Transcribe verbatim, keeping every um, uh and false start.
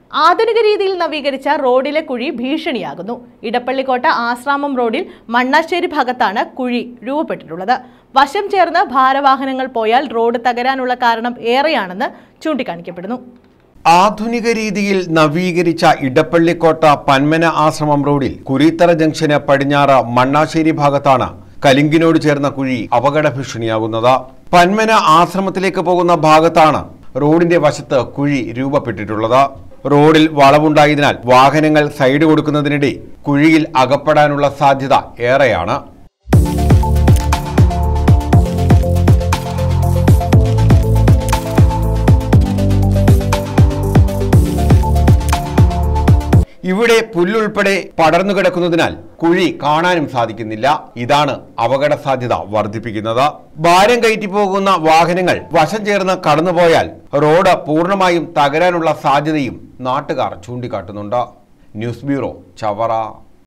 ആധുനിക രീതിയിൽ നവീകരിച്ച റോഡിലെ കുഴി ഭീഷണിയാകുന്നു. ഇടപ്പള്ളിക്കോട്ട ആശ്രാമം റോഡിൽ മണ്ണാശ്ശേരി ഭാഗത്താണ് കുഴി രൂപപ്പെട്ടിട്ടുള്ളത്. വശം ചേർന്ന് ഭാരവാഹനങ്ങൾ പോയാൽ റോഡ് തകരാനുള്ള കാരണം ഏറെയാണെന്ന് ചൂണ്ടിക്കാണിക്കപ്പെടുന്നു. ആധുനിക രീതിയിൽ നവീകരിച്ച ഇടപ്പള്ളിക്കോട്ട പന്മന ആശ്രമം റോഡിൽ കുരീത്തറ ജംഗ്ഷന് പടിഞ്ഞാറ് മണ്ണാശ്ശേരി ഭാഗത്താണ് കലിങ്കിനോട് ചേർന്ന കുഴി അപകട ഭീഷണിയാകുന്നത്. പന്മന ആശ്രമത്തിലേക്ക് പോകുന്ന ഭാഗത്താണ് റോഡിന്റെ വശത്ത് കുഴി രൂപപ്പെട്ടിട്ടുള്ളത്. റോഡിൽ വളവുണ്ടായതിനാൽ വാഹനങ്ങൾ സൈഡ് കൊടുക്കുന്നതിനിടെ കുഴിയിൽ അകപ്പെടാനുള്ള സാധ്യത ഏറെയാണ്. ഇവിടെ പുല്ലുൾപ്പെടെ പടർന്നു കിടക്കുന്നതിനാൽ കുഴി കാണാനും സാധിക്കുന്നില്ല. ഇതാണ് അപകട സാധ്യത വർദ്ധിപ്പിക്കുന്നത്. ഭാരം കയറ്റി പോകുന്ന വാഹനങ്ങൾ വശം ചേർന്ന് കടന്നുപോയാൽ റോഡ് പൂർണ്ണമായും തകരാനുള്ള സാധ്യതയും നാട്ടുകാർ ചൂണ്ടിക്കാട്ടുന്നുണ്ട്. News bureau, Chavara.